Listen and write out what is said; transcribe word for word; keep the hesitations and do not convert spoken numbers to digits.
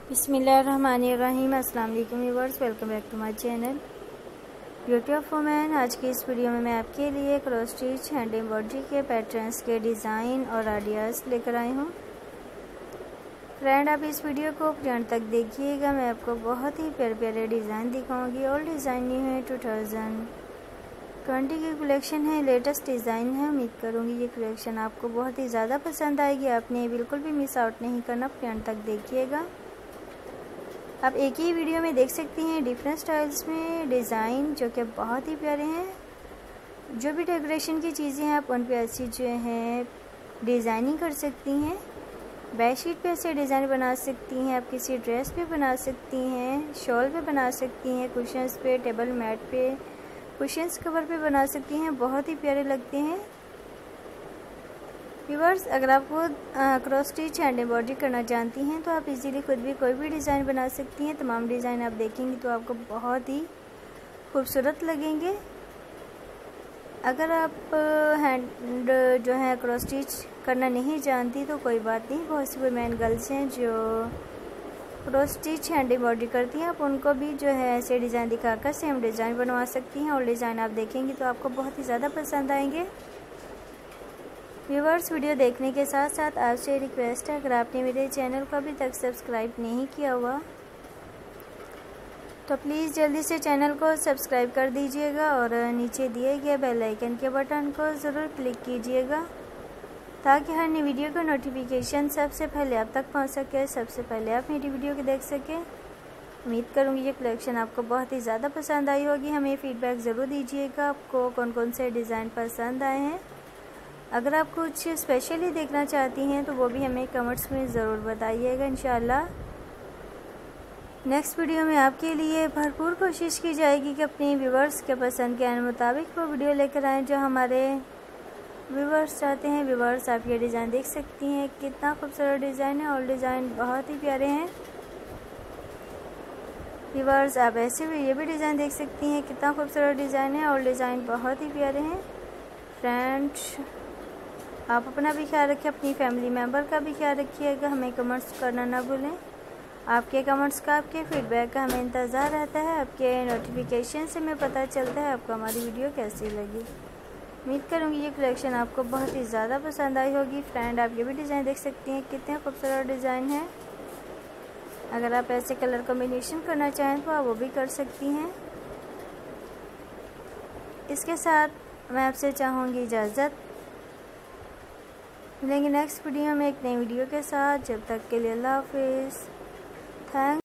बिस्मिल्लाहिर्रहमानिर्रहीम। अस्सलाम वालेकुम viewers, welcome back to my channel beauty of women. आज की इस वीडियो में मैं आपके लिए क्रॉस स्टिच हैंड एम्ब्रॉयडरी के पैटर्न्स के डिज़ाइन और आइडियाज़ लेकर आई हूँ। फ्रेंड, आप इस वीडियो को अंत तक देखिएगा। मैं आपको बहुत ही प्यारे प्यारे डिज़ाइन दिखाऊंगी। और डिज़ाइन न्यू है, टू थाउजेंड ट्वेंटी की कलेक्शन है, लेटेस्ट डिज़ाइन है। उम्मीद करूँगी ये कलेक्शन आपको बहुत ही ज़्यादा पसंद आएगी। आपने बिल्कुल भी मिस आउट नहीं करना, अंत तक देखिएगा। आप एक ही वीडियो में देख सकती हैं डिफरेंट स्टाइल्स में डिज़ाइन जो कि बहुत ही प्यारे हैं। जो भी डेकोरेशन की चीज़ें हैं आप उन पे ऐसी जो हैं डिज़ाइनिंग कर सकती हैं। बेडशीट पे ऐसे डिज़ाइन बना सकती हैं, आप किसी ड्रेस पे बना सकती हैं, शॉल पे बना सकती हैं, कुशन्स पे, टेबल मैट पे, कुशन्स कवर पे बना सकती हैं। बहुत ही प्यारे लगते हैं। व्यूअर्स, अगर आपको क्रॉस स्टिच हैंड एम्ब्रॉयडरी करना जानती हैं तो आप इजीली खुद भी कोई भी डिज़ाइन बना सकती हैं। तमाम डिज़ाइन आप देखेंगी तो आपको बहुत ही खूबसूरत लगेंगे। अगर आप हैंड जो है क्रॉस स्टिच करना नहीं जानती तो कोई बात नहीं, बहुत सी वुमेन गर्ल्स हैं जो क्रॉस स्टिच हैंड एम्ब्रॉयडरी करती हैं। आप उनको भी जो है ऐसे डिज़ाइन दिखाकर सेम डिज़ाइन बनवा सकती हैं। और डिज़ाइन आप देखेंगी तो आपको बहुत ही ज़्यादा पसंद आएंगे। व्यूअर्स, वीडियो देखने के साथ साथ आपसे रिक्वेस्ट है, अगर आपने मेरे चैनल को अभी तक सब्सक्राइब नहीं किया हुआ तो प्लीज़ जल्दी से चैनल को सब्सक्राइब कर दीजिएगा और नीचे दिए गए बेल आइकन के बटन को ज़रूर क्लिक कीजिएगा ताकि हर नई वीडियो का नोटिफिकेशन सबसे पहले आप तक पहुंच सके, सबसे पहले आप मेरी वीडियो को देख सकें। उम्मीद करूंगी ये कलेक्शन आपको बहुत ही ज़्यादा पसंद आई होगी। हमें फीडबैक ज़रूर दीजिएगा आपको कौन कौन से डिज़ाइन पसंद आए हैं। अगर आप कुछ स्पेशली देखना चाहती हैं तो वो भी हमें कमेंट्स में ज़रूर बताइएगा। इंशाल्लाह नेक्स्ट वीडियो में आपके लिए भरपूर कोशिश की जाएगी कि अपने व्यूवर्स के पसंद के मुताबिक वो वीडियो लेकर आएँ जो हमारे व्यूवर्स चाहते हैं। व्यूवर्स, आप ये डिज़ाइन देख सकती हैं, कितना खूबसूरत डिज़ाइन है और डिज़ाइन बहुत ही प्यारे हैं। व्यूवर्स, आप ऐसे भी ये भी डिज़ाइन देख सकती हैं, कितना खूबसूरत डिज़ाइन है और डिज़ाइन बहुत ही प्यारे हैं। फ्रेंड्स, आप अपना भी ख्याल रखें, अपनी फैमिली मेम्बर का भी ख्याल रखिएगा। हमें कमेंट्स करना ना भूलें। आपके कमेंट्स का, आपके फीडबैक का हमें इंतज़ार रहता है। आपके नोटिफिकेशन से हमें पता चलता है आपको हमारी वीडियो कैसी लगी। उम्मीद करूँगी ये कलेक्शन आपको बहुत ही ज़्यादा पसंद आई होगी। फ्रेंड, आप ये भी डिज़ाइन देख सकती हैं, कितने खूबसूरत डिज़ाइन है। अगर आप ऐसे कलर कॉम्बिनेशन करना चाहें तो आप वो भी कर सकती हैं। इसके साथ मैं आपसे चाहूँगी इजाज़त। मिलेंगे नेक्स्ट वीडियो में एक नई वीडियो के साथ। जब तक के लिए अल्लाह हाफिज़। थैंक